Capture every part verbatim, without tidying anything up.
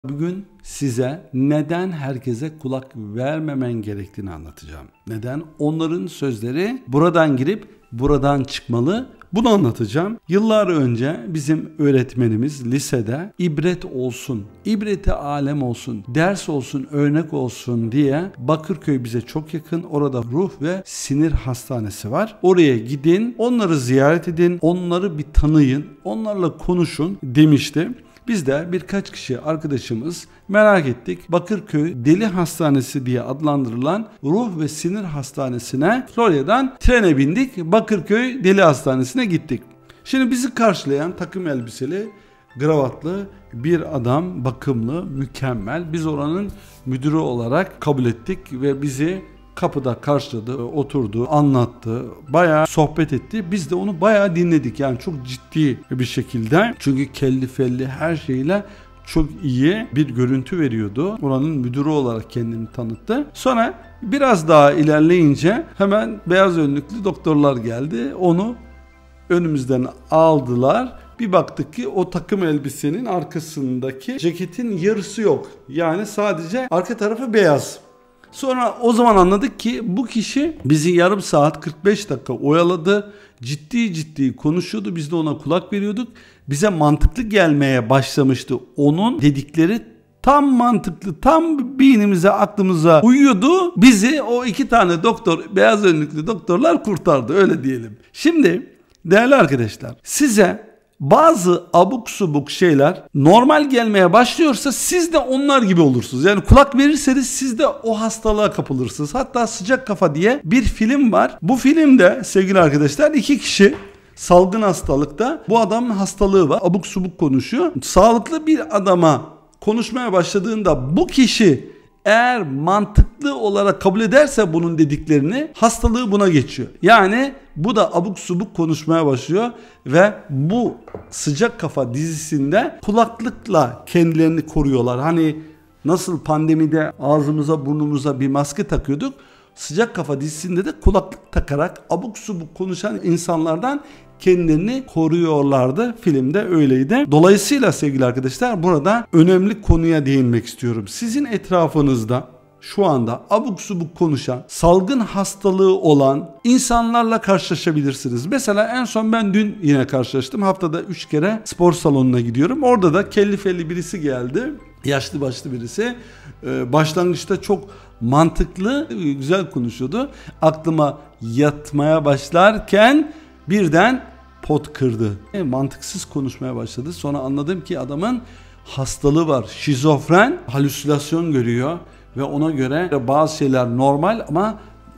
Bugün size neden herkese kulak vermemen gerektiğini anlatacağım. Neden? Onların sözleri buradan girip buradan çıkmalı. Bunu anlatacağım. Yıllar önce bizim öğretmenimiz lisede ibret olsun, ibreti alem olsun, ders olsun, örnek olsun diye Bakırköy bize çok yakın. Orada ruh ve sinir hastanesi var. Oraya gidin, onları ziyaret edin, onları bir tanıyın, onlarla konuşun demişti. Biz de birkaç kişi arkadaşımız merak ettik. Bakırköy Deli Hastanesi diye adlandırılan ruh ve sinir hastanesine Florya'dan trene bindik. Bakırköy Deli Hastanesi'ne gittik. Şimdi bizi karşılayan takım elbiseli, gravatlı bir adam, bakımlı, mükemmel. Biz oranın müdürü olarak kabul ettik ve bizi kapıda karşıladı, oturdu, anlattı, bayağı sohbet etti. Biz de onu bayağı dinledik, yani çok ciddi bir şekilde. Çünkü kelli felli her şeyle çok iyi bir görüntü veriyordu. Oranın müdürü olarak kendini tanıttı. Sonra biraz daha ilerleyince hemen beyaz önlüklü doktorlar geldi. Onu önümüzden aldılar. Bir baktık ki o takım elbisenin arkasındaki ceketin yarısı yok. Yani sadece arka tarafı beyaz. Sonra o zaman anladık ki bu kişi bizi yarım saat kırk beş dakika oyaladı. Ciddi ciddi konuşuyordu. Biz de ona kulak veriyorduk. Bize mantıklı gelmeye başlamıştı. Onun dedikleri tam mantıklı, tam beynimize, aklımıza uyuyordu. Bizi o iki tane doktor, beyaz önlüklü doktorlar kurtardı, öyle diyelim. Şimdi değerli arkadaşlar, size bazı abuk subuk şeyler normal gelmeye başlıyorsa siz de onlar gibi olursunuz. Yani kulak verirseniz siz de o hastalığa kapılırsınız. Hatta Sıcak Kafa diye bir film var. Bu filmde sevgili arkadaşlar iki kişi salgın hastalıkta, bu adamın hastalığı var, abuk subuk konuşuyor. Sağlıklı bir adama konuşmaya başladığında bu kişi eğer mantıklı olarak kabul ederse bunun dediklerini, hastalığı buna geçiyor. Yani bu da abuk subuk konuşmaya başlıyor ve bu Sıcak Kafa dizisinde kulaklıkla kendilerini koruyorlar. Hani nasıl pandemide ağzımıza burnumuza bir maske takıyorduk, Sıcak Kafa dizisinde de kulaklık takarak abuk subuk konuşan insanlardan kendilerini koruyorlardı. Filmde öyleydi. Dolayısıyla sevgili arkadaşlar, burada önemli konuya değinmek istiyorum. Sizin etrafınızda şu anda abuk subuk konuşan, salgın hastalığı olan insanlarla karşılaşabilirsiniz. Mesela en son ben dün yine karşılaştım. Haftada üç kere spor salonuna gidiyorum. Orada da kelli felli birisi geldi. Yaşlı başlı birisi. Ee, başlangıçta çok mantıklı, güzel konuşuyordu. Aklıma yatmaya başlarken birden pot kırdı. E, mantıksız konuşmaya başladı. Sonra anladım ki adamın hastalığı var. Şizofren, halüsinasyon görüyor ve ona göre bazı şeyler normal ama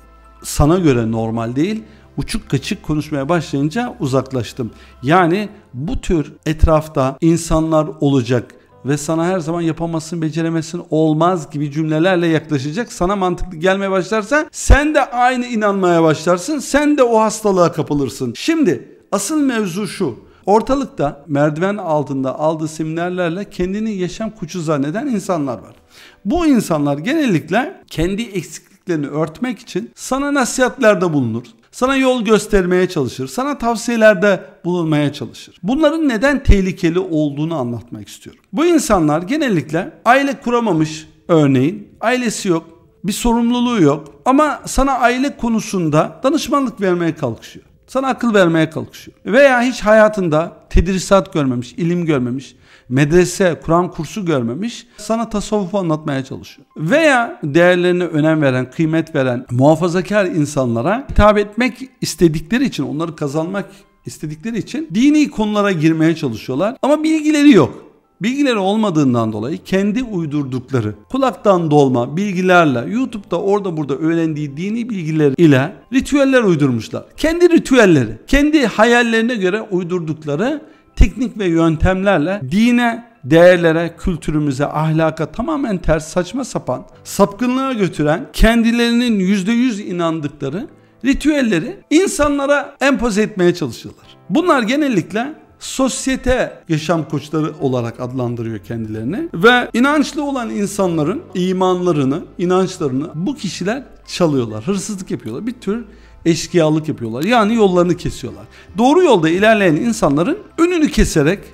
sana göre normal değil. Uçuk kaçık konuşmaya başlayınca uzaklaştım. Yani bu tür etrafta insanlar olacak ve sana her zaman yapamazsın, beceremezsin, olmaz gibi cümlelerle yaklaşacak. Sana mantıklı gelmeye başlarsa sen de aynı inanmaya başlarsın. Sen de o hastalığa kapılırsın. Şimdi asıl mevzu şu. Ortalıkta merdiven altında aldığı seminerlerle kendini yaşam koçu zanneden insanlar var. Bu insanlar genellikle kendi eksikliklerini örtmek için sana nasihatlerde bulunur. Sana yol göstermeye çalışır. Sana tavsiyelerde bulunmaya çalışır. Bunların neden tehlikeli olduğunu anlatmak istiyorum. Bu insanlar genellikle aile kuramamış, örneğin ailesi yok, bir sorumluluğu yok ama sana aile konusunda danışmanlık vermeye kalkışıyor. Sana akıl vermeye kalkışıyor. Veya hiç hayatında tedrisat görmemiş, ilim görmemiş, medrese, Kur'an kursu görmemiş, sana tasavvufu anlatmaya çalışıyor. Veya değerlerine önem veren, kıymet veren, muhafazakar insanlara hitap etmek istedikleri için, onları kazanmak istedikleri için dini konulara girmeye çalışıyorlar. Ama bilgileri yok. Bilgileri olmadığından dolayı kendi uydurdukları, kulaktan dolma bilgilerle, YouTube'da orada burada öğrendiği dini bilgiler ile ritüeller uydurmuşlar. Kendi ritüelleri, kendi hayallerine göre uydurdukları teknik ve yöntemlerle dine, değerlere, kültürümüze, ahlaka tamamen ters, saçma sapan, sapkınlığa götüren, kendilerinin yüzde yüz inandıkları ritüelleri insanlara empoze etmeye çalışıyorlar. Bunlar genellikle sosyete yaşam koçları olarak adlandırıyor kendilerini ve inançlı olan insanların imanlarını, inançlarını bu kişiler çalıyorlar, hırsızlık yapıyorlar, bir tür eşkıyalık yapıyorlar. Yani yollarını kesiyorlar. Doğru yolda ilerleyen insanların önünü keserek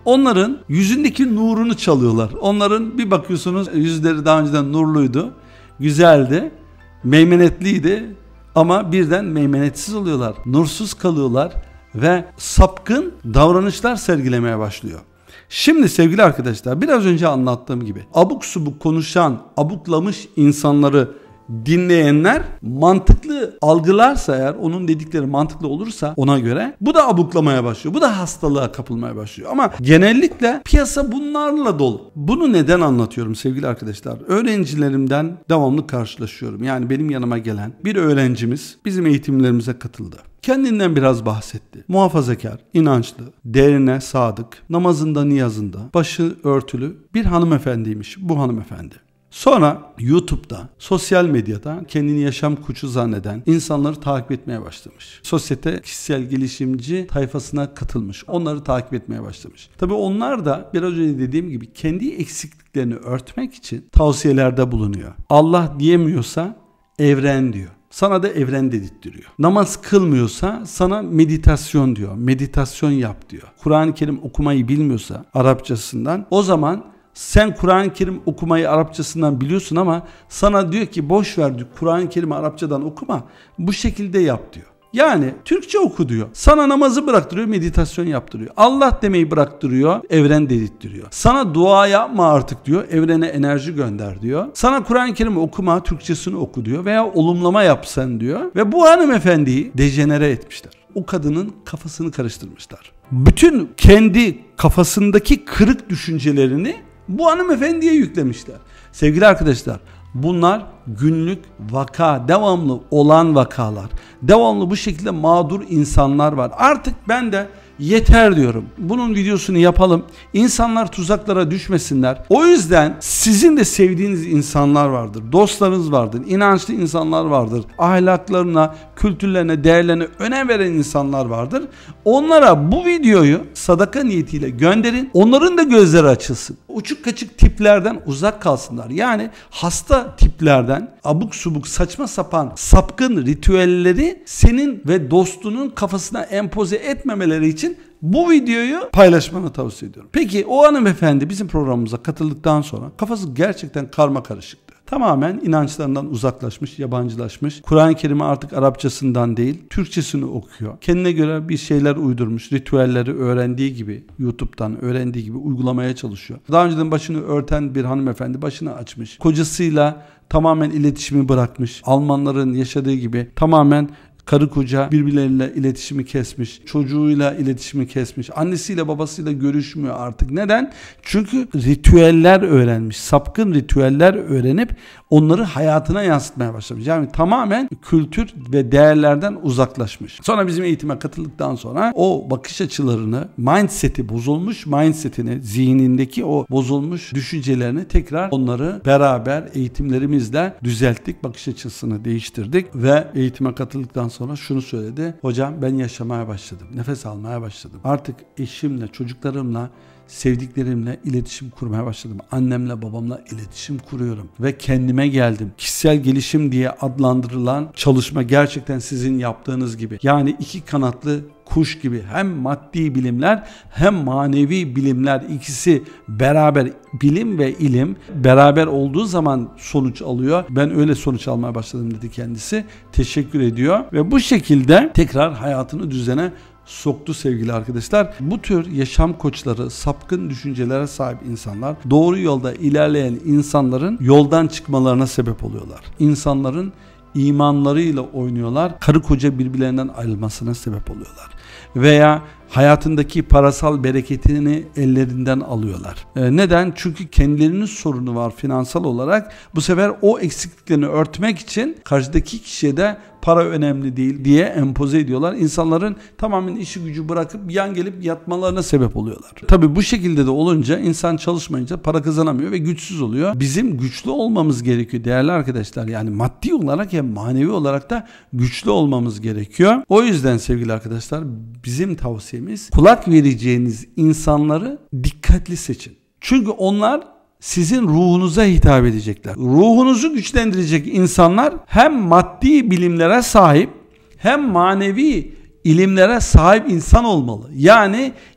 onların yüzündeki nurunu çalıyorlar. Onların bir bakıyorsunuz yüzleri daha önceden nurluydu, güzeldi, meymenetliydi ama birden meymenetsiz oluyorlar, nursuz kalıyorlar ve sapkın davranışlar sergilemeye başlıyor. Şimdi sevgili arkadaşlar, biraz önce anlattığım gibi abuk subuk konuşan, abuklamış insanları dinleyenler mantıklı algılarsa, eğer onun dedikleri mantıklı olursa ona göre, bu da abuklamaya başlıyor. Bu da hastalığa kapılmaya başlıyor. Ama genellikle piyasa bunlarla dolu. Bunu neden anlatıyorum sevgili arkadaşlar? Öğrencilerimden devamlı karşılaşıyorum. Yani benim yanıma gelen bir öğrencimiz bizim eğitimlerimize katıldı. Kendinden biraz bahsetti. Muhafazakar, inançlı, değerine sadık, namazında niyazında, başı örtülü bir hanımefendiymiş bu hanımefendi. Sonra YouTube'da, sosyal medyada kendini yaşam koçu zanneden insanları takip etmeye başlamış. Sosyete kişisel gelişimci tayfasına katılmış. Onları takip etmeye başlamış. Tabii onlar da biraz önce dediğim gibi kendi eksikliklerini örtmek için tavsiyelerde bulunuyor. Allah diyemiyorsa evren diyor. Sana da evren dedirtiyor. Namaz kılmıyorsa sana meditasyon diyor. Meditasyon yap diyor. Kur'an-ı Kerim okumayı bilmiyorsa Arapçasından, o zaman sen Kur'an-ı Kerim okumayı Arapçasından biliyorsun ama sana diyor ki boş ver diyor, Kur'an-ı Kerim'i Arapçadan okuma, bu şekilde yap diyor. Yani Türkçe oku diyor. Sana namazı bıraktırıyor, meditasyon yaptırıyor. Allah demeyi bıraktırıyor, evren dedirtiyor. Sana dua yapma artık diyor, evrene enerji gönder diyor. Sana Kur'an-ı Kerim okuma, Türkçesini oku diyor veya olumlama yap sen diyor. Ve bu hanımefendiyi dejenere etmişler. O kadının kafasını karıştırmışlar. Bütün kendi kafasındaki kırık düşüncelerini bu hanımefendiye yüklemişler. Sevgili arkadaşlar, bunlar günlük vaka, devamlı olan vakalar. Devamlı bu şekilde mağdur insanlar var. Artık ben de yeter diyorum. Bunun videosunu yapalım. İnsanlar tuzaklara düşmesinler. O yüzden sizin de sevdiğiniz insanlar vardır. Dostlarınız vardır. İnançlı insanlar vardır. Ahlaklarına, kültürlerine, değerlerine önem veren insanlar vardır. Onlara bu videoyu sadaka niyetiyle gönderin. Onların da gözleri açılsın. Uçuk kaçık tiplerden uzak kalsınlar. Yani hasta tiplerden, abuk subuk, saçma sapan, sapkın ritüelleri senin ve dostunun kafasına empoze etmemeleri için bu videoyu paylaşmanı tavsiye ediyorum. Peki o hanımefendi bizim programımıza katıldıktan sonra kafası gerçekten karma karışıktı. Tamamen inançlarından uzaklaşmış, yabancılaşmış. Kur'an-ı Kerim'i artık Arapçasından değil, Türkçesini okuyor. Kendine göre bir şeyler uydurmuş. Ritüelleri öğrendiği gibi, YouTube'dan öğrendiği gibi uygulamaya çalışıyor. Daha önceden başını örten bir hanımefendi başını açmış. Kocasıyla tamamen iletişimi bırakmış. Almanların yaşadığı gibi tamamen karı koca birbirleriyle iletişimi kesmiş. Çocuğuyla iletişimi kesmiş. Annesiyle babasıyla görüşmüyor artık. Neden? Çünkü ritüeller öğrenmiş. Sapkın ritüeller öğrenip onları hayatına yansıtmaya başlamış. Yani tamamen kültür ve değerlerden uzaklaşmış. Sonra bizim eğitime katıldıktan sonra o bakış açılarını, mindset'i bozulmuş, mindset'ini, zihnindeki o bozulmuş düşüncelerini tekrar onları beraber eğitimlerimizle düzelttik. Bakış açısını değiştirdik ve eğitime katıldıktan sonra şunu söyledi. Hocam ben yaşamaya başladım. Nefes almaya başladım. Artık eşimle, çocuklarımla, sevdiklerimle iletişim kurmaya başladım. Annemle, babamla iletişim kuruyorum ve kendime geldim. Kişisel gelişim diye adlandırılan çalışma gerçekten sizin yaptığınız gibi. Yani iki kanatlı kuş gibi hem maddi bilimler hem manevi bilimler, ikisi beraber, bilim ve ilim beraber olduğu zaman sonuç alıyor. Ben öyle sonuç almaya başladım dedi kendisi. Teşekkür ediyor ve bu şekilde tekrar hayatını düzene soktu sevgili arkadaşlar. Bu tür yaşam koçları, sapkın düşüncelere sahip insanlar, doğru yolda ilerleyen insanların yoldan çıkmalarına sebep oluyorlar. İnsanların imanlarıyla oynuyorlar. Karı koca birbirlerinden ayrılmasına sebep oluyorlar. Veya hayatındaki parasal bereketini ellerinden alıyorlar. Ee, neden? Çünkü kendilerinin sorunu var finansal olarak. Bu sefer o eksikliklerini örtmek için karşıdaki kişiye de para önemli değil diye empoze ediyorlar. İnsanların tamamen işi gücü bırakıp yan gelip yatmalarına sebep oluyorlar. Tabii bu şekilde de olunca insan çalışmayınca para kazanamıyor ve güçsüz oluyor. Bizim güçlü olmamız gerekiyor değerli arkadaşlar. Yani maddi olarak hem manevi olarak da güçlü olmamız gerekiyor. O yüzden sevgili arkadaşlar bizim tavsiyemiz kulak vereceğiniz insanları dikkatli seçin. Çünkü onlar sizin ruhunuza hitap edecekler. Ruhunuzu güçlendirecek insanlar hem maddi bilimlere sahip hem manevi ilimlere sahip insan olmalı. Yani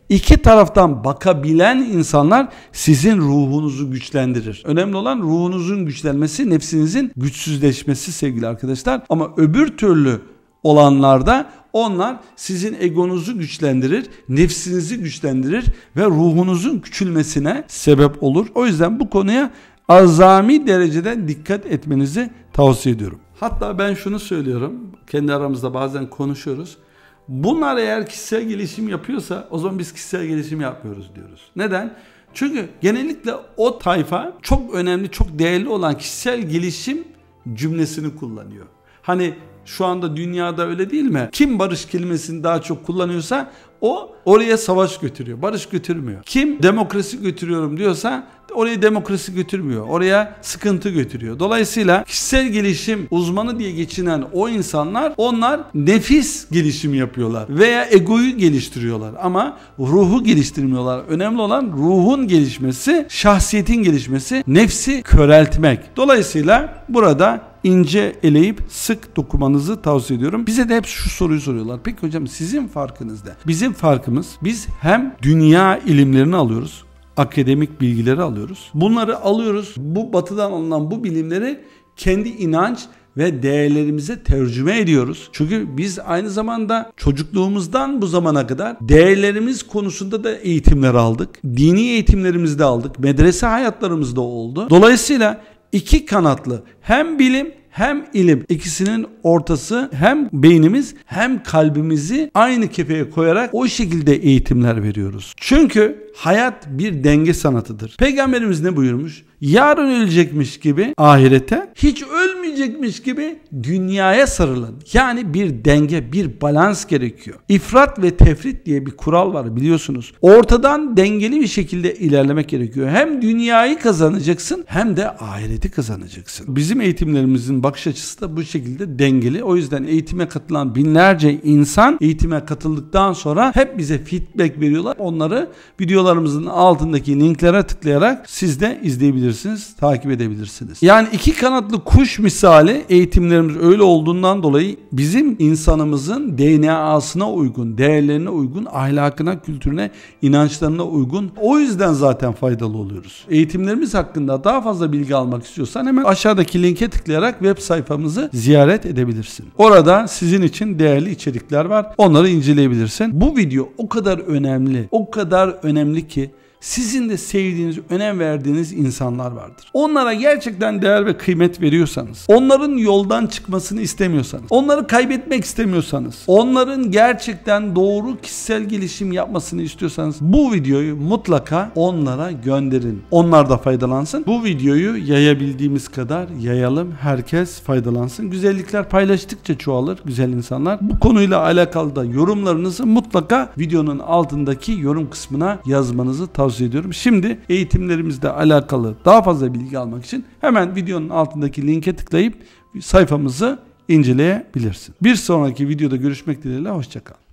İki taraftan bakabilen insanlar sizin ruhunuzu güçlendirir. Önemli olan ruhunuzun güçlenmesi, nefsinizin güçsüzleşmesi sevgili arkadaşlar. Ama öbür türlü olanlarda onlar sizin egonuzu güçlendirir, nefsinizi güçlendirir ve ruhunuzun küçülmesine sebep olur. O yüzden bu konuya azami derecede dikkat etmenizi tavsiye ediyorum. Hatta ben şunu söylüyorum, kendi aramızda bazen konuşuyoruz. Bunlar eğer kişisel gelişim yapıyorsa o zaman biz kişisel gelişim yapmıyoruz diyoruz. Neden? Çünkü genellikle o tayfa çok önemli, çok değerli olan kişisel gelişim cümlesini kullanıyor. Hani şu anda dünyada öyle değil mi? Kim barış kelimesini daha çok kullanıyorsa o oraya savaş götürüyor. Barış götürmüyor. Kim demokrasi götürüyorum diyorsa oraya demokrasi götürmüyor. Oraya sıkıntı götürüyor. Dolayısıyla kişisel gelişim uzmanı diye geçinen o insanlar, onlar nefis gelişimi yapıyorlar veya egoyu geliştiriyorlar ama ruhu geliştirmiyorlar. Önemli olan ruhun gelişmesi, şahsiyetin gelişmesi, nefsi köreltmek. Dolayısıyla burada ince eleyip sık dokumanızı tavsiye ediyorum. Bize de hep şu soruyu soruyorlar. Peki hocam sizin farkınız ne? Bizim farkımız, biz hem dünya ilimlerini alıyoruz, akademik bilgileri alıyoruz. Bunları alıyoruz. Bu batıdan alınan bu bilimleri kendi inanç ve değerlerimize tercüme ediyoruz. Çünkü biz aynı zamanda çocukluğumuzdan bu zamana kadar değerlerimiz konusunda da eğitimler aldık. Dini eğitimlerimizi de aldık. Medrese hayatlarımızda oldu. Dolayısıyla iki kanatlı hem bilim hem ilim, ikisinin ortası, hem beynimiz hem kalbimizi aynı kefeye koyarak o şekilde eğitimler veriyoruz. Çünkü hayat bir denge sanatıdır. Peygamberimiz ne buyurmuş? Yarın ölecekmiş gibi ahirete, hiç ölmeyecekmiş gibi dünyaya sarılın. Yani bir denge, bir balans gerekiyor. İfrat ve tefrit diye bir kural var biliyorsunuz. Ortadan dengeli bir şekilde ilerlemek gerekiyor. Hem dünyayı kazanacaksın hem de ahireti kazanacaksın. Bizim eğitimlerimizin bakış açısı da bu şekilde dengeli. O yüzden eğitime katılan binlerce insan eğitime katıldıktan sonra hep bize feedback veriyorlar. Onları videolarımızın altındaki linklere tıklayarak siz de izleyebilirsiniz, takip edebilirsiniz. Yani iki kanatlı kuş misali eğitimlerimiz öyle olduğundan dolayı bizim insanımızın D N A'sına uygun, değerlerine uygun, ahlakına, kültürüne, inançlarına uygun. O yüzden zaten faydalı oluyoruz. Eğitimlerimiz hakkında daha fazla bilgi almak istiyorsan hemen aşağıdaki linke tıklayarak web sayfamızı ziyaret edebilirsin. Orada sizin için değerli içerikler var. Onları inceleyebilirsin. Bu video o kadar önemli, o kadar önemli ki sizin de sevdiğiniz, önem verdiğiniz insanlar vardır. Onlara gerçekten değer ve kıymet veriyorsanız, onların yoldan çıkmasını istemiyorsanız, onları kaybetmek istemiyorsanız, onların gerçekten doğru kişisel gelişim yapmasını istiyorsanız bu videoyu mutlaka onlara gönderin. Onlar da faydalansın. Bu videoyu yayabildiğimiz kadar yayalım. Herkes faydalansın. Güzellikler paylaştıkça çoğalır güzel insanlar. Bu konuyla alakalı da yorumlarınızı mutlaka videonun altındaki yorum kısmına yazmanızı tavsiye ediyorum. Şimdi eğitimlerimizle alakalı daha fazla bilgi almak için hemen videonun altındaki linke tıklayıp sayfamızı inceleyebilirsin. Bir sonraki videoda görüşmek dileğiyle, hoşça kal.